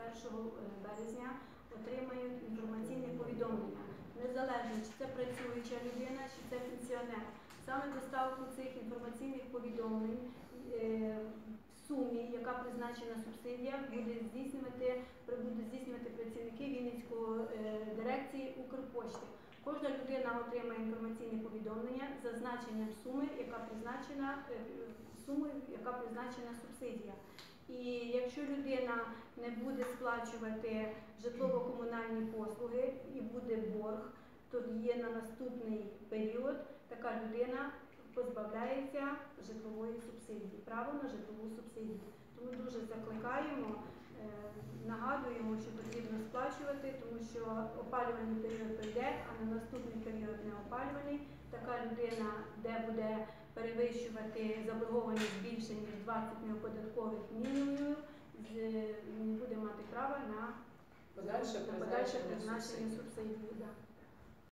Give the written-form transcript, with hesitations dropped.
1 березня отримають інформаційне повідомлення. Незалежно, чи це працююча людина, чи це пенсіонер. Саме доставку цих інформаційних повідомлень в сумі, яка призначена субсидія, будуть здійснювати працівники Вінницької дирекції Укрпошти. Кожна людина отримає інформаційне повідомлення з зазначенням суми, яка призначена субсидія. І якщо людина не буде сплачувати житлово-комунальні послуги і буде борг, то є на наступний період така людина позбавляється житлової субсидії, право на житлову субсидію. Тому дуже закликаємо, нагадуємо, що потрібно сплачувати, тому що опалювальний період прийде, а на наступний період не опалювальний. Така людина, де буде перевищувати заборгованість більше, ніж 20 неоподаткових мінімумів, не буде мати права на подальше призначення субсидії.